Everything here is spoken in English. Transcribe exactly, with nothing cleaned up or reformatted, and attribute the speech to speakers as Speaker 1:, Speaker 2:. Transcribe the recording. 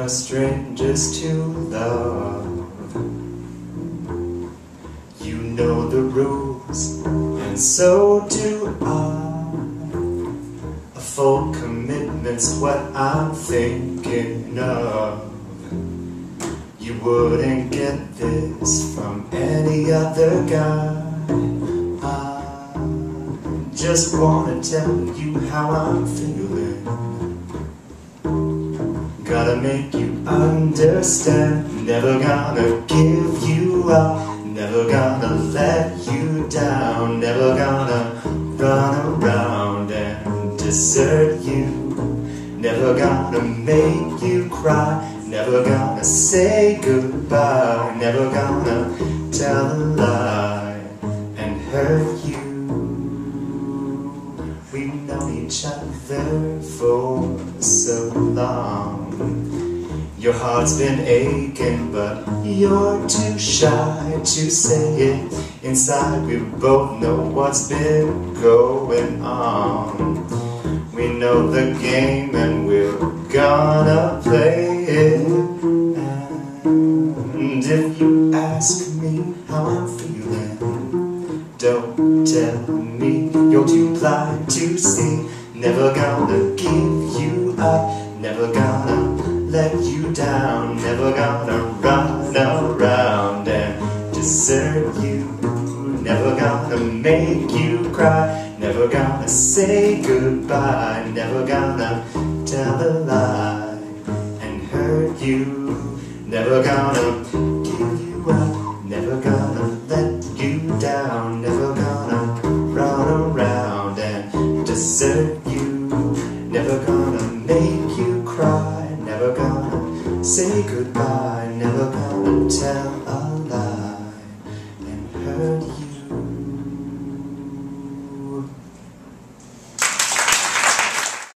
Speaker 1: no strangers to love. You know the rules, and so do I. A full commitment's what I'm thinking of. You wouldn't get this from any other guy. I just wanna tell you how I'm feeling. Gotta make you understand. Never gonna give you up. Never gonna let you down. Never gonna run around and desert you. Never gonna make you cry. Never gonna say goodbye. Never gonna tell a lie and hurt you. We've known each other for so long. Your heart's been aching, but you're too shy to say it. Inside we both know what's been going on. We know the game and we're gonna play it. And if you ask me how I'm feeling, don't tell me you're too blind to see. Never gonna give you up. Never gonna let you down. Never gonna run around and desert you. Never gonna make you cry. Never gonna say goodbye. Never gonna tell a lie and hurt you. Never gonna give you up. Never gonna let you down. Never gonna run around and desert you. Never gonna make you cry. Never gonna say goodbye.